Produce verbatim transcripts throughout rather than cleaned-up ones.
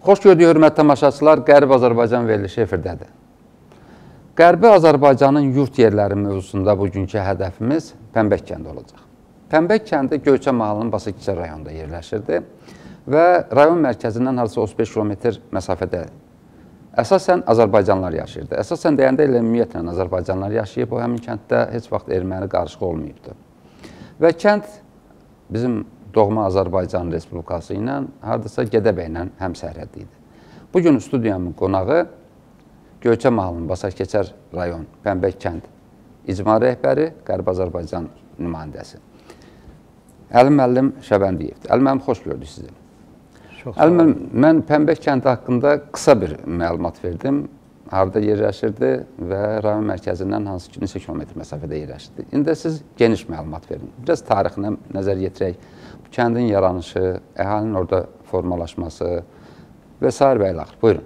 Xoş gördük, hörmətli tamaşaçılar, Qərbi Azərbaycan verilişi efirdədir. Qərbi Azərbaycanın yurt yerləri mövzusunda bugünkü hədəfimiz Pənbək kəndi olacaq. Pənbək kəndi Göyçə mahallının Basakişər rayonunda yerləşirdi və rayon mərkəzindən hardasa otuz beş kilometr məsafədə əsasən Azərbaycanlılar yaşayırdı. Əsasən deyəndə elə ümumiyyətlə Azərbaycanlılar yaşayıb, o həmin kənddə heç vaxt erməni qarışıq olmayıbdır. Və kənd bizim doğma Azərbaycan Respublikası ilə hardasa Gədəbəylə həmsərhəddi idi. Bugün studiyamın qonağı Göyçə mahallının Basakişər rayon Pənbək kənd icma rəhbəri, Qərbi Azərbaycan nümayəndəsi Əli müəllim Şəbəndiyevdir. Əli müəllim, xoş gördük sizi. Əli müəllim, mən Pənbək kəndi haqqında qısa bir məlumat verdim. Harada yerləşirdi və rayon mərkəzindən hansı ki, neçə kilometr məsafədə yerləşirdi. İndi siz geniş məlumat verin. Biraz tarixinə nəzər yetirək. Bu kəndin yaranışı, əhalinin orada formalaşması və s. və ilaxır. Buyurun.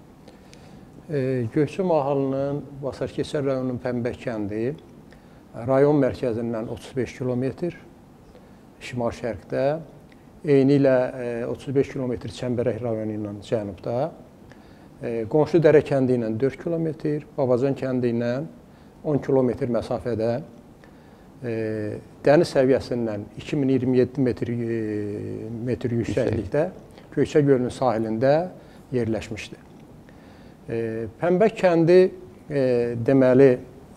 Göyçə mahallının Basakişər rayonunun Pənbək kəndi rayon mərkəzindən otuz beş kilometr şimal-şərqdə, eyni ilə otuz beş kilometr Çəmbərək rayonu ilə cənubda, Qonşu Dərə kəndi ilə dörd kilometr, Babacan kəndi ilə on kilometr məsafədə, dəniz səviyyəsindən iki min iyirmi yeddi metr yüksəklikdə Göyçə gölünün sahilində yerləşmişdir. Pənbək kəndi deməli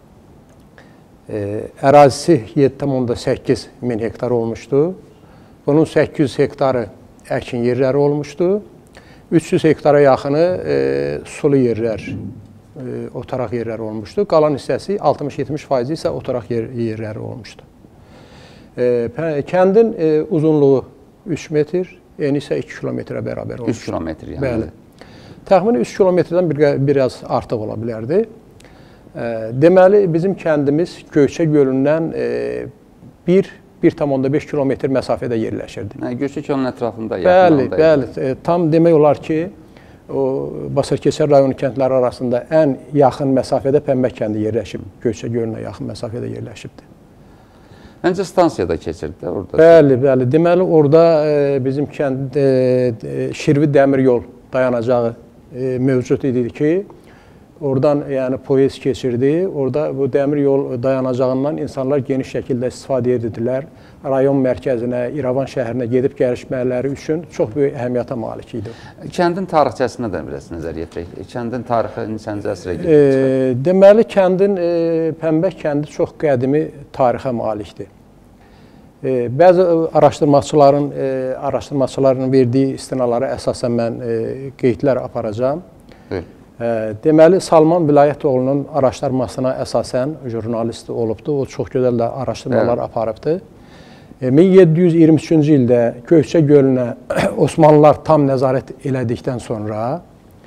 ərazisi yeddi tam səkkiz min hektar olmuşdu. Bunun səkkiz yüz hektarı əkin yerləri olmuşdu. üç yüz hektara yaxını sulu yerlər, otaraq yerləri olmuşdu. Qalan hissəsi altmış yetmiş faizi isə otaraq yerləri olmuşdu. Kəndin uzunluğu üç metr, eni isə iki kilometrə bərabər olmuşdu. üç kilometr yəni. Bəli. Təxmini üç kilometrdən biraz artıq ola bilərdi. Deməli, bizim kəndimiz Göyçə gölündən bir tam beş kilometr məsafədə yerləşirdi. Göyçə gölünün ətrafında yaxınlığında. Bəli, bəli. Tam demək olar ki, o Basakişər rayonu kəndləri arasında ən yaxın məsafədə Pənbək kəndi yerləşib. Göyçə gölünə yaxın məsafədə yerləşibdir. Məncə stansiyada keçirdi də orada. Bəli, bəli. Deməli, orada bizim kənd Şirvi dəmir yol dayanacağı mövcud idi ki, oradan yəni poyez keçirdi. Orada bu dəmir yol dayanacağından insanlar geniş şəkildə istifadə edirdilər. Rayon mərkəzinə, İrəvan şəhərinə gedib gəlişmələri üçün çox böyük əhəmiyyətə malik idi. Kəndin tarixçəsinə də biraz nəzər yetirək. Kəndin tarixi neçənci əsrə gedir? Deməli, kəndin Pənbək kəndi çox qədimi tarixə malikdir. Bəzi araşdırmaçıların, araşdırmaçıların verdiyi istinalara əsasən mən qeydlər aparacağım. Deməli, Salman Vilayətoğlu'nun araşdırmasına əsasən jurnalist olubdu. O çox gözəl də araşdırmalar aparıbdı. min yeddi yüz iyirmi üçüncü ildə Göyçə gölünə Osmanlılar tam nəzarət elədikdən sonra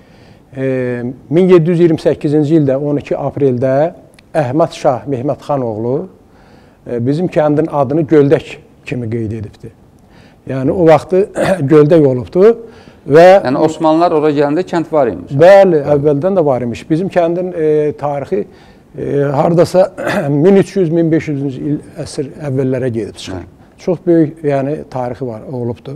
min yeddi yüz iyirmi səkkizinci ildə on iki apreldə Əhməd Şah Mehmədxanoğlu bizim kəndin adını Göldək kimi qeyd edibdi. Yəni, o vaxtı Göldək olubdu. Və, yəni, Osmanlılar oraya gələndə kənd var imiş. Bəli, əvvəldən də var imiş. Bizim kəndin e, tarixi e, haradasa min üç yüz min beş yüzüncü il əsr əvvəllərə gedib çıxır. Hə. Çox böyük yəni, tarixi var, olubdur.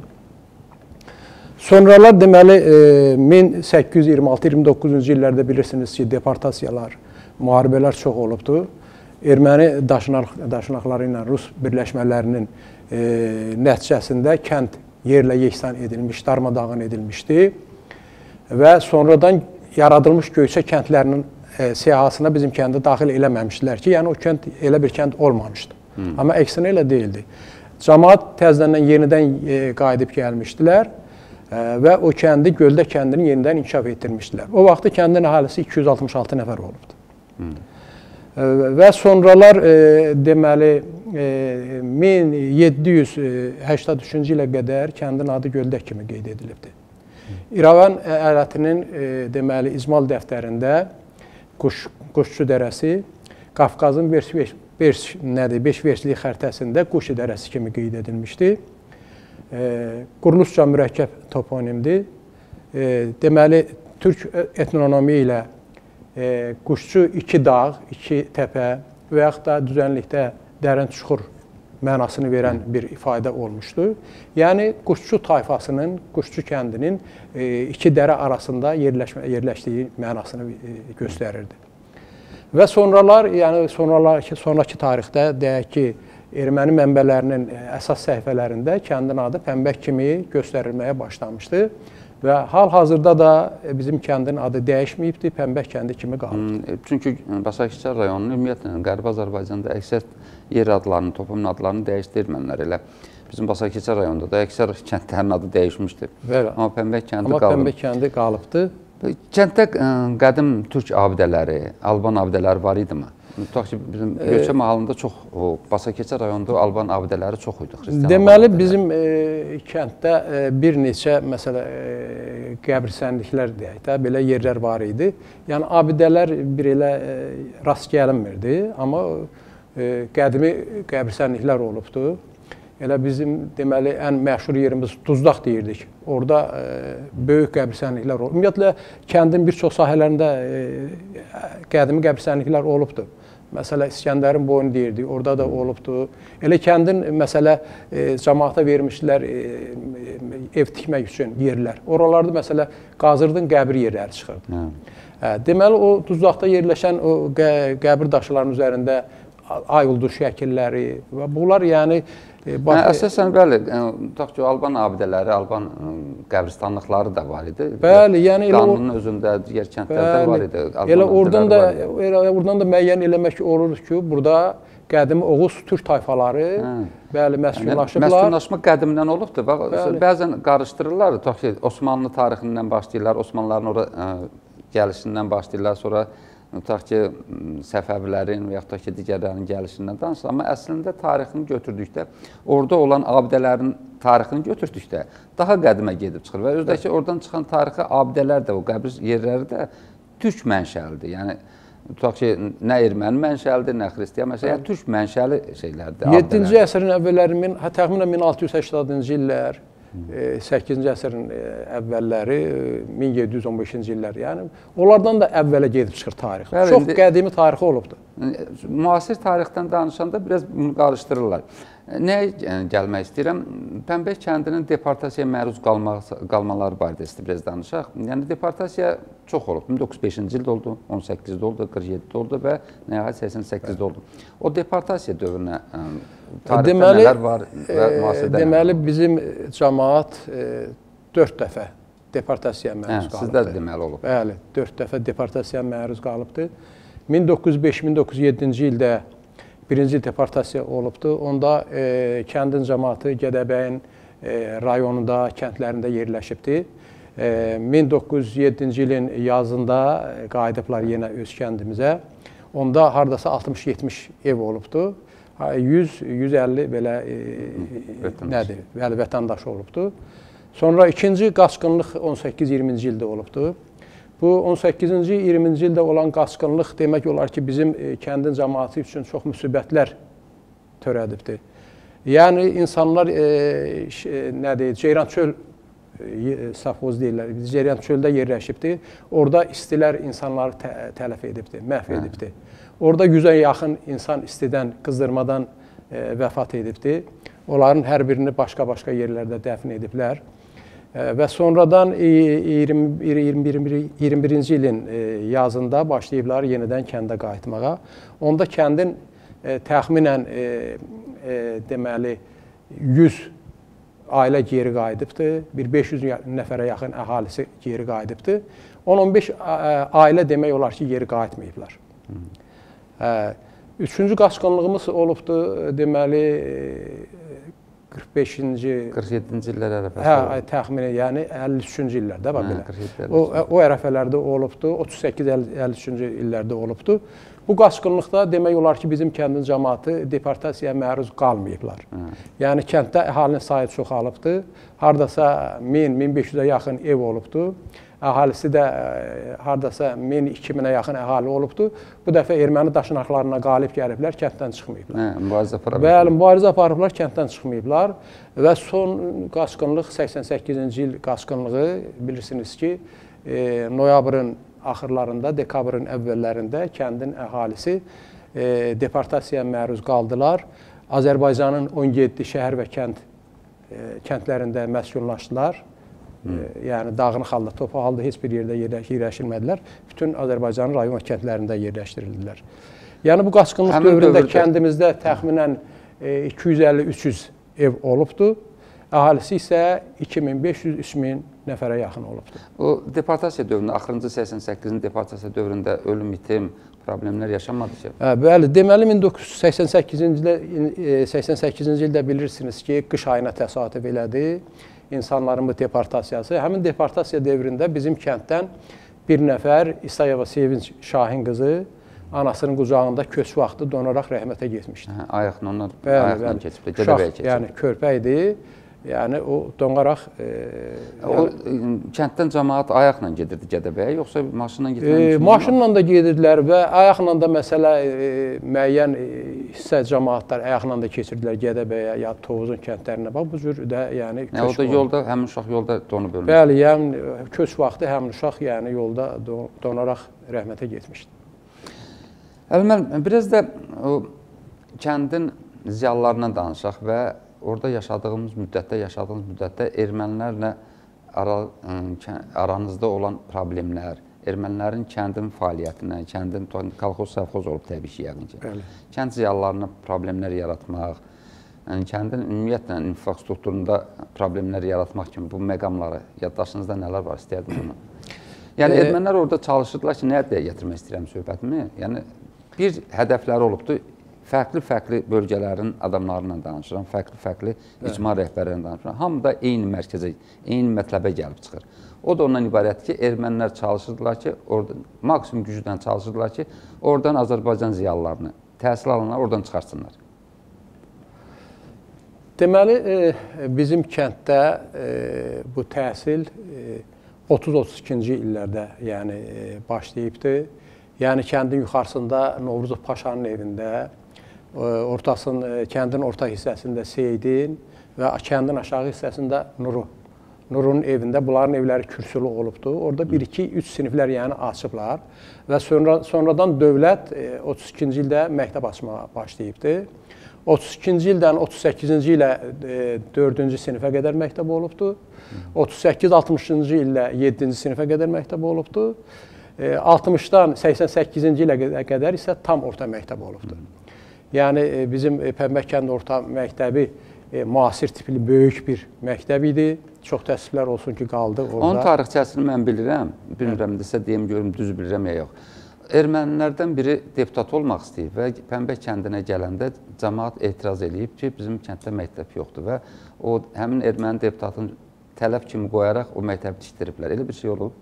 Sonralar deməli e, min səkkiz yüz iyirmi altı iyirmi doqquzuncu illərdə bilirsiniz ki, deportasiyalar, müharibələr çox olubdur. Erməni daşınaq, daşınaqları ilə Rus birləşmələrinin e, nəticəsində kənd yerlə yeksan edilmiş, darmadağın edilmişdi və sonradan yaradılmış Göyçə kəndlərinin e, siyahısına bizim kəndi daxil eləməmişdilər ki, yəni o kənd elə bir kənd olmamışdı. Hmm. Amma əksinə elə deyildi. Cəmaət təzədən yenidən e, qayıdıb gəlmişdilər e, və o kəndi, Göldə kəndini yenidən inkişaf etdirmişdilər. O vaxtı kəndin əhalisi iki yüz altmış altı nəfər olubdu. Hmm. E, və sonralar e, deməli e, min yeddi yüz səksən üçüncü ilə qədər kəndin adı Göldək kimi qeyd edilibdir. İrəvan əyalətinin e, deməli icmal dəftərində Quş, Quşçu dərəsi, Qafqazın beş, beş, beş, nədir, beş verslik xəritəsində Quşi dərəsi kimi qeyd edilmişdi. E, Qurlusca mürəkkəb toponimdir. E, deməli, türk etnonomi ilə e, Quşçu iki dağ, iki təpə və yaxud da düzənlikdə dərin çuxur mənasını verən bir ifadə olmuşdu. Yəni, Quşçu tayfasının, Quşçu kəndinin iki dərə arasında yerləşmə, yerləşdiyi mənasını göstərirdi. Və sonralar, yəni sonralar, sonraki tarixdə deyək ki, erməni mənbələrinin əsas səhifələrində kəndin adı Pənbək kimi göstərilməyə başlamışdı. Və hal-hazırda da bizim kəndin adı dəyişməyibdir, Pənbək kəndi kimi qalıb. Çünki Basakçılar rayonunun ümumiyyətlə Qərbi Azərbaycanda əksər yer adlarını, toponim adlarını dəyişdirmənlər. Elə bizim Basakçılar rayonunda da əksər kəndlərin adı dəyişmişdir. Amma Pənbək kəndi qalıb. Amma Pənbək kəndi qalıbdır. Kənddə qədim türk abidələri, Alban abidələri var idimi? Tutaq ki, bizim Göyçə mahallında çox, Basakçılar rayonunda Alban abidələri çox idi. Deməli, bizim kənddə bir neçə, məsələ, qəbirstənliklər deyək də, belə yerlər var idi. Yəni, abidələr bir elə rast gəlinmirdi, amma qədimi qəbirstənliklər olubdur. Elə bizim, deməli, ən məşhur yerimiz Duzdaq deyirdik. Orada böyük qəbirstənliklər olub. Ümumiyyətlə, kəndin bir çox sahələrində qədimi qəbirstənliklər olubdur. Məsələ, İskəndərin boynu deyirdik, orada da olubdur. Elə kəndin, məsələ, cəmaata vermişdilər ev tikmək üçün yerlər. Oralarda, məsələ, qazırdın qəbir yerləri çıxırdı. Deməli, o Duzdaqda yerləşən o qəbir daşlarının üzərində ay ulduz şəkilləri və bunlar, yəni, əsasən, bəli, tutaq ki, Alban abidələri, Alban qəbristanlıqları da var idi. Bəli, yəni qanunun özündə, digər kəndlərdə var idi. Elə oradan da, oradan da müəyyən eləmək olur ki, burada qədimi Oğuz türk tayfaları, bəli, məskunlaşıblar. Məskunlaşma qədimdən olubdur. Bəzən qarışdırırlar, tutaq ki, Osmanlı tarixindən başlayırlar, Osmanlıların ora gəlişindən başlayırlar, sonra tutaq ki, Səfəvilərin və yaxud da ki, digərlərinin gəlişindən danışır. Amma əslində tarixini götürdükdə, orada olan abidələrin tarixini götürdükdə daha qədimə gedib çıxır. Və özdəki oradan çıxan tarixi abidələr də, o qəbir yerləri də türk mənşəlidir. Yəni, tutaq ki, nə erməni mənşəlidir, nə xristiyan mənşəlidir, yəni türk mənşəli şeylərdir. yeddinci əsrin əvvəlləri, təxminən min altı yüz səkkəndəncı illər, səkkizinci əsrin əvvəlləri, min yeddi yüz on beşinci illər, yəni onlardan da əvvələ gedib çıxır tarix. Çox qədimi tarixi olubdur. Müasir tarixdən danışanda biraz bunu qarışdırırlar. Nəyə gəlmək istəyirəm? Pənbək kəndinin deportasiyaya məruz qalmaları barədə biraz danışaq. Yəni, deportasiya çox olub. min doqquz yüz beşinci ildə oldu, on səkkizdə oldu, qırx yeddidə oldu və nəhayət səksən səkkizdə oldu. O deportasiya dövrünə tarixdə nələr var və müasirdə nələr? Deməli, bizim cəmaat dörd dəfə deportasiyaya məruz qalıbdır. Sizdə də deməli olub. Bəli, dörd dəfə deportasiyaya məruz qalıbdır. min doqquz yüz beş min doqquz yüz yeddinci ildə birinci deportasiya olubdur. Onda e, kəndin cəmaatı Gədəbəyin e, rayonunda, kəndlərində yerləşibdir. E, min doqquz yüz yeddinci ilin yazında qayıdıblar yenə öz kəndimizə. Onda hardasa altmış yetmiş ev olubdur. yüz yüz əlli belə e, nədir? Bəli, vətəndaş olubdur. Sonra ikinci qaçqınlıq on səkkiz iyirminci ildə olubdur. Bu on səkkizinci iyirminci ildə olan qaçqınlıq demək olar ki, bizim kəndin cəmaatı üçün çox müsibətlər törədibdir. Yəni, insanlar, e, nədir, Ceyrançöl safxoz deyirlər, Ceyrançöldə yerləşibdir. Orada istilər insanları tə tələf edibdir, məhv edibdir. Orada yüzə yaxın insan istidən, qızdırmadan e, vəfat edibdir. Onların hər birini başqa-başqa yerlərdə dəfn ediblər. Və sonradan iyirmi birinci ilin yazında başlayıblar yenidən kəndə qayıtmağa. Onda kəndin təxminən deməli yüz ailə geri qayıdıbdır. Bir beş yüz nəfərə yaxın əhalisi geri qayıdıbdır. on on beş ailə demək olar ki, geri qayıtmayıblar. Üçüncü qaçqınlığımız olubdur, deməli qırx beşinci qırx yeddinci illər ərəfəsi. Hə, təxminən, yəni əlli üçüncü illərdə bax belə. O o ərəfələrdə olubdu, otuz səkkiz əlli üçüncü illərdə olubdu. Bu qaçqınlıqda demək olar ki, bizim kəndin cəmaatı deportasiyaya məruz qalmayıblar. Yəni kənddə əhalinin sayı çoxalıbdı. Hardasa min min beş yüzə yaxın ev olubdu. Əhalisi də hardasa min iki minə yaxın əhali olubdu. Bu dəfə erməni daşnaqlarına qalib gəliblər, kənddən çıxmayıblar. Hə, mübarizə aparıblar. Bəli, mübarizə aparıblar, kənddən çıxmayıblar. Və son qaçqınlıq səksən səkkizinci il qaçqınlığı bilirsiniz ki, e, noyabrın axırlarında, dekabrın əvvəllərində kəndin əhalisi e, deportasiyaya məruz qaldılar. Azərbaycanın on yeddi şəhər və kənd kəndlərində məskunlaşdılar. Hmm. Yəni dağınıq halda, topaq halda heç bir yerdə yerləşdirmədilər. Bütün Azərbaycanın rayon və kəndlərində yerləşdirildilər. Yəni bu qaçqınlıq dövründə dövrdə... kəndimizdə təxminən iki yüz əlli üç yüz ev olubdu. Əhalisi isə iki min beş yüz üç min nəfərə yaxın olubdu. O deportasiya dövründə, axırıncı səksən səkkizinci deportasiya dövründə ölüm, itim, problemlər yaşanmadı ki? Hə, bəli, deməli min doqquz yüz səksən səkkizinci ildə bilirsiniz ki, qış ayına təsadüf elədi insanların bu deportasiyası. Həmin deportasiya dövründə bizim kənddən bir nəfər İsayeva Sevinç Şahin qızı anasının qucağında köç vaxtı donaraq rəhmətə getmişdi. Hə, ayaqla, onlar ayaqla keçib, Gədəbəyə keçib. Yəni körpə idi. Yəni o donaraq... E, o yəni, kənddən cəmaat ayaqla gedirdi Gədəbəyə, yoxsa maşınla gedirdi? E, maşınla da gedirdilər və ayaqla da məsələ e, müəyyən e, hissə cəmaatlar ayaqla da keçirdilər Gədəbəyə ya Tovuzun kəndlərinə. Bax bu cür də yəni köç. Yəni, o da yolda, həmin uşaq yolda donub ölmüşdü. Bəli, yəni köç vaxtı həmin uşaq yəni yolda donaraq rəhmətə getmişdi. Əlmər, biraz da o kəndin ziyalılarına danışaq və orada yaşadığımız müddətdə, yaşadığımız müddətdə ermənilərlə ara, aranızda olan problemlər, ermənilərin kəndin fəaliyyətinə, kəndin kolxoz sovxoz olub təbii ki, yəqin ki. Bəli. Kənd ziyalılarına problemlər yaratmaq, yəni kəndin ümumiyyətlə infrastrukturunda problemlər yaratmaq kimi bu məqamları, yaddaşınızda nələr var, istəyərdim bunu? Yəni e ermənilər orada çalışırdılar ki, nəyə deyə gətirmək istəyirəm söhbətimi? Yəni bir hədəfləri olubdu. Fərqli-fərqli bölgələrin adamlarla danışıram, fərqli-fərqli icma rəhbərlərindən danışıram. Hamı da eyni mərkəzə, eyni mətləbə gəlib çıxır. O da ondan ibarətdir ki, ermənilər çalışırdılar ki, orada maksimum gücdən çalışırdılar ki, oradan Azərbaycan ziyalılarını, təhsil alanlar oradan çıxarsınlar. Deməli, bizim kənddə bu təhsil otuz otuz ikinci illərdə yəni başlayıbdır. Yəni kəndin yuxarısında Novruzov Paşanın evində, ortasının, kəndin orta hissəsində Seydin və kəndin aşağı hissəsində Nuru. Nurun evində, bunların evləri kürsülü olubdu. Orada bir, iki, üç siniflər yəni açıblar və sonra, sonradan dövlət otuz ikinci ildə məktəb açmağa başlayıbdı. otuz ikinci ildən otuz səkkizinci ilə dördüncü sinifə qədər məktəb olubdu. otuz səkkiz altmışıncı illə yeddinci sinifə qədər məktəb olubdu. altmışdan səksən səkkizinci ilə qədər isə tam orta məktəb olubdur. Yəni, bizim Pənbək kənd orta məktəbi müasir tipli böyük bir məktəb idi. Çox təəssüflər olsun ki, qaldı orada. Onun tarixçəsini mən bilirəm. Bilmirəm, desə deyim, görüm, düz bilirəm ya yox. Ermənilərdən biri deputat olmaq istəyib və Pənbək kəndinə gələndə cəmaat etiraz edib ki, bizim kənddə məktəb yoxdur və o, həmin erməni deputatın tələb kimi qoyaraq o məktəbi tikdiriblər. Elə bir şey olub.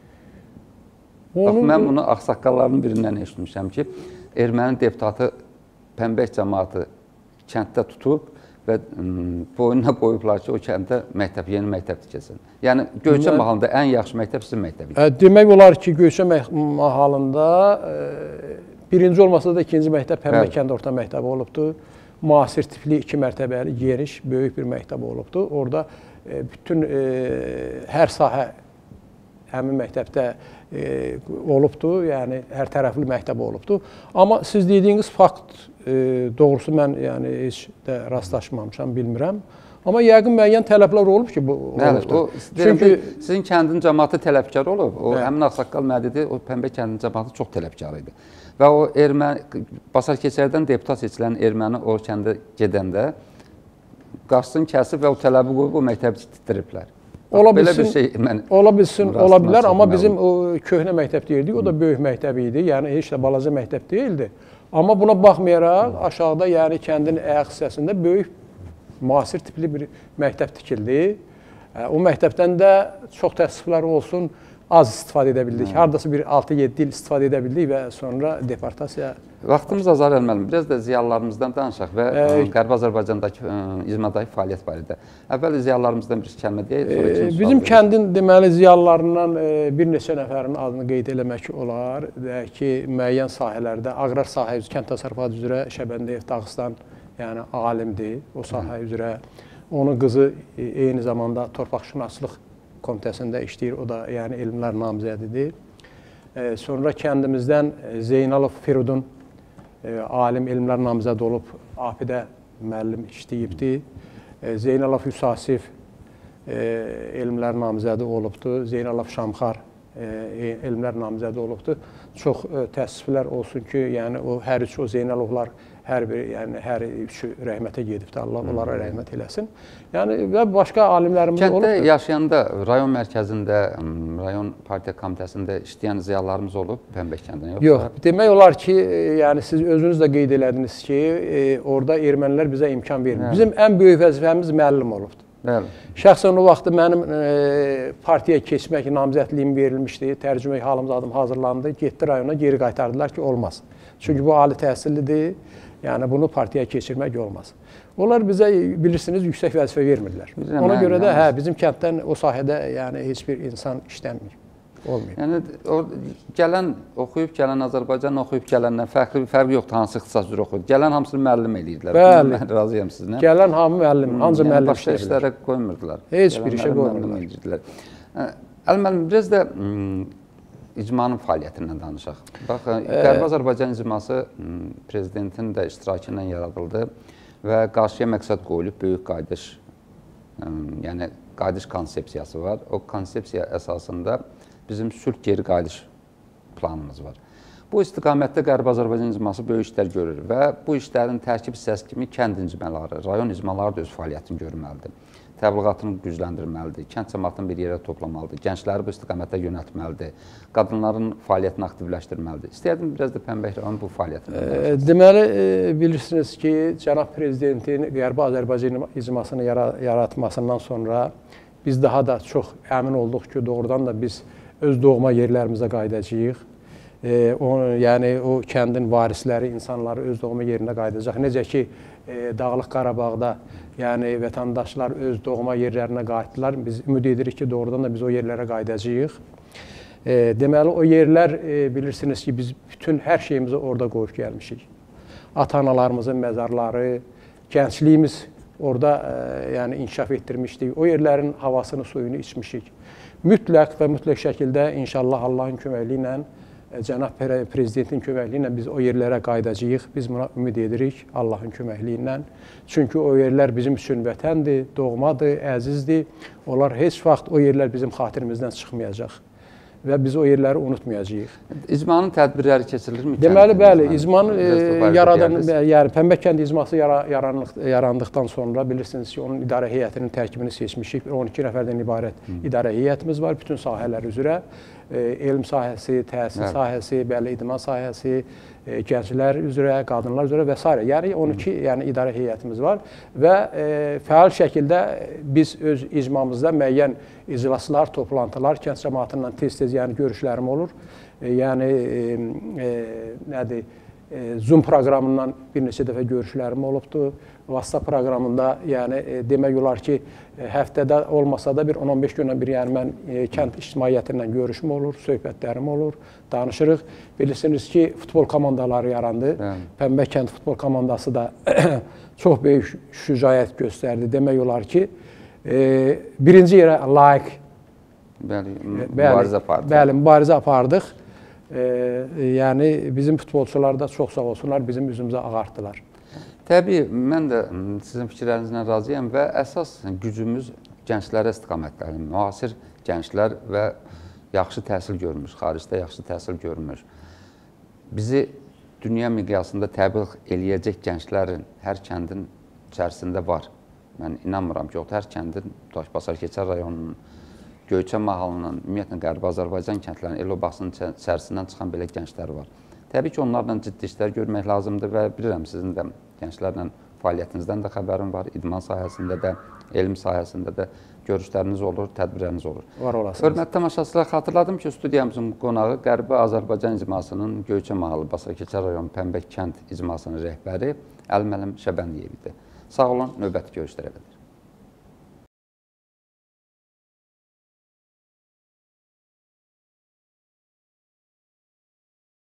Bax, mən bunu ağsaqqalların birindən eşitmişəm ki, erməni deputatı Pənbək cəmaatı kənddə tutub və boynuna qoyublar ki, o kəndə məktəb, yeni məktəb tikəsin. Yəni, Göyçə mahalında ən yaxşı məktəb sizin məktəbidir. Demək olar ki, Göyçə mahalında birinci olmasa da ikinci məktəb Pənbək kənd orta məktəbi olubdur. Müasir tipli, iki mərtəbəli, geniş, böyük bir məktəb olubdur. Orada bütün hər sahə həmin məktəbdə e, olubdur, yəni hər tərəfli məktəb olubdur. Amma siz dediyiniz fakt e, doğrusu mən yəni heç də rastlaşmamışam, bilmirəm. Amma yəqin müəyyən tələblər olub ki, bu olubdur. O, Çünki sizin kəndin cəmaatı tələbkar olub. O, həmin ağsaqqal mədidir, o Pənbək kəndin cəmaatı çox tələbkar idi. Və o erməni, Basarkeçərdən deputat seçilən erməni o kəndə gedəndə qaçsın kəsib və o tələbi qoyub o məktəbi tikdiriblər. Ola bilsin, şey, ola bilsin, ola bilər, amma bizim o köhnə məktəb deyildik, o da böyük məktəb idi, yəni heç də balaca məktəb deyildi. Amma buna baxmayaraq, aşağıda, yəni kəndin ayaq hissəsində böyük, müasir tipli bir məktəb tikildi. O məktəbdən də çox təəssüflər olsun, az istifadə edə bildik. Hardasa bir altı yeddi il istifadə edə bildik və sonra deportasiya... Vaxtımız azar elməli. Biraz da ziyalılarımızdan danışaq və Qərbi Azərbaycandakı icmadakı fəaliyyət barədə. Əvvəl ziyalılarımızdan bir kəlmə deyək, sonra ikinci sual. Bizim kəndin deməli ziyalılarından bir neçə nəfərin adını qeyd eləmək olar. Deyək ki, müəyyən sahələrdə, aqrar sahə üzrə, kənd təsərrüfatı üzrə Şəbəndiyev Dağıstan, yəni alimdir o sahə üzrə. Onun qızı eyni zamanda torpaqşünaslıq komitəsində işləyir, o da yəni elmlər namizədidir. E, sonra kəndimizdən Zeynalov Firudun e, alim elmlər namizədi olub A P-də müəllim işləyibdi. Zeynalov Yusasif elmlər namizədi olubdu. Zeynalov Şamxar elmlər namizədi olubdu. Çox təəssüflər olsun ki, yəni o hər üç o Zeynalovlar hər bir, yəni hər üçü rəhmətə gedibdi. Allah onlara rəhmət eləsin. Yəni və başqa alimlərimiz olubdu. Kənddə yaşayanda rayon mərkəzində, rayon partiya komitəsində işləyən ziyalarımız olub Pənbək-kəndində yoxsa? Yox, demək olar ki, yəni siz özünüz də qeyd elədiniz ki, orada ermənilər bizə imkan vermir. Bizim ən böyük vəzifəmiz müəllim olubdu. Bəli. Şəxsən o vaxtı mənim e, partiyaya keçmək namizədliyim verilmişdi, tərcümə halım zadım hazırlandı, getdi rayona, geri qaytardılar ki, olmaz. Çünki bu ali təhsillidir, yəni bunu partiyaya keçirmək olmaz. Onlar bizə, bilirsiniz, yüksək vəzifə vermirlər. Bilirəm, Ona görə də hə, bizim kənddən o sahədə yəni, heç bir insan işləmir. Olmuyor. Yəni o gələn, oxuyub gələn Azərbaycan oxuyub gələndən fərqli bir fərq yoxdur, hansı ixtisas üzrə oxuyur. Gələn hamısını müəllim eləyirdilər. Bəli. Mən razıyam sizinlə. Gələn hamı müəllim, ancaq yəni, müəllim başqa işlərə qoymurdular. Heç bir işə qoymurdular. Əli müəllim, biraz da icmanın fəaliyyətindən danışaq. Bax, Qərbi Azərbaycan icması prezidentin də iştirakı ilə yaradıldı və qarşıya məqsəd qoyulub böyük qayıdış, yəni qayıdış konsepsiyası var. O konsepsiya əsasında bizim sülh geri qayıdış planımız var. Bu istiqamətdə Qərbi Azərbaycan icması böyük işlər görür və bu işlərin tərkib hissəsi kimi kənd icmaları, rayon icmaları da öz fəaliyyətini görməlidir. Təbliğatını gücləndirməlidir, kənd cəmaatını bir yerə toplamalıdır, gəncləri bu istiqamətə yönəltməlidir, qadınların fəaliyyətini aktivləşdirməlidir. İstəyərdim biraz da Pənbək rayonunun bu fəaliyyətini. Deməli, bilirsiniz ki, cənab prezidentin Qərbi Azərbaycan icmasını yaratmasından sonra biz daha da çox əmin olduq ki, doğrudan da biz öz doğma yerlərimizə qayıdacağıq. E, o, yəni o kəndin varisləri, insanları öz doğma yerinə qayıdacaq. Necə ki, e, Dağlıq Qarabağda yəni vətəndaşlar öz doğma yerlərinə qayıtdılar. Biz ümid edirik ki, doğrudan da biz o yerlərə qayıdacağıq. E, deməli, o yerlər e, bilirsiniz ki, biz bütün hər şeyimizi orada qoyub gəlmişik. Ata-analarımızın məzarları, gəncliyimiz orada e, yəni inkişaf etdirmişdik. O yerlərin havasını, suyunu içmişik. Mütləq və mütləq şəkildə inşallah Allahın köməkliyi ilə, cənab prezidentin köməkliyi ilə biz o yerlərə qayıdacağıq. Biz buna ümid edirik Allahın köməkliyi ilə. Çünki o yerlər bizim üçün vətəndir, doğmadır, əzizdir. Onlar heç vaxt o yerlər bizim xatirimizdən çıxmayacaq və biz o yerləri unutmayacağıq. İcmanın tədbirləri keçirilir mi? Deməli, bəli, icmanın e, yaradan, yəni Pənbək kənd icması yara, yarandıqdan sonra bilirsiniz ki, onun idarə heyətinin tərkibini seçmişik. on iki nəfərdən ibarət Hı. idarə heyətimiz var, bütün sahələr üzrə. E, elm sahəsi, təhsil Hə. sahəsi, bəli, idman sahəsi, e, gənclər üzrə, qadınlar üzrə və s. Yəni on iki yəni, idarə heyətimiz var və e, fəal şəkildə biz öz icmamızda müəyyən iclaslar, toplantılar, kənd cəmaatından tez-tez yəni, görüşlərim olur. E, yəni, e, e, nədir, e, Zoom proqramından bir neçə dəfə görüşlərim olubdur. WhatsApp proqramında, yəni e, demək olar ki, e, həftədə olmasa da bir on on beş gündən bir yəni mən e, kənd ictimaiyyəti ilə görüşüm olur, söhbətlərim olur, danışırıq. Bilirsiniz ki, futbol komandaları yarandı. Bəli. Pənbək kənd futbol komandası da çox böyük şücaət göstərdi. Demək olar ki, e, birinci yerə layiq bəli, mübarizə apardıq. Bəli, mübarizə apardıq. E, yəni bizim futbolçular da çox sağ olsunlar, bizim üzümüzə ağartdılar. Təbii, mən də sizin fikirlərinizlə razıyam və əsas gücümüz gənclərə istiqamətlənir. Müasir gənclər və yaxşı təhsil görmüş, xaricdə yaxşı təhsil görmüş. Bizi dünya miqyasında təbliğ eləyəcək gənclərin hər kəndin içərisində var. Mən inanmıram ki, yoxdur, hər kəndin Daşbasar Keçər rayonunun, Göyçə mahalının, ümumiyyətlə Qərbi Azərbaycan kəndlərinin, el obasının içərisindən çıxan belə gənclər var. Təbii ki, onlarla ciddi işlər görmək lazımdır və bilirəm sizin də gənclərlə fəaliyyətinizdən də xəbərim var. İdman sahəsində də, elm sahəsində də görüşləriniz olur, tədbirləriniz olur. Var olasınız. Hörmətli tamaşaçılar, xatırladım ki, studiyamızın qonağı Qərbi Azərbaycan icmasının Göyçə mahalı Basarkeçər rayon Pənbək kənd icmasının rəhbəri Əli müəllim Şəbənliyev idi. Sağ olun, növbəti görüşlərə qədər.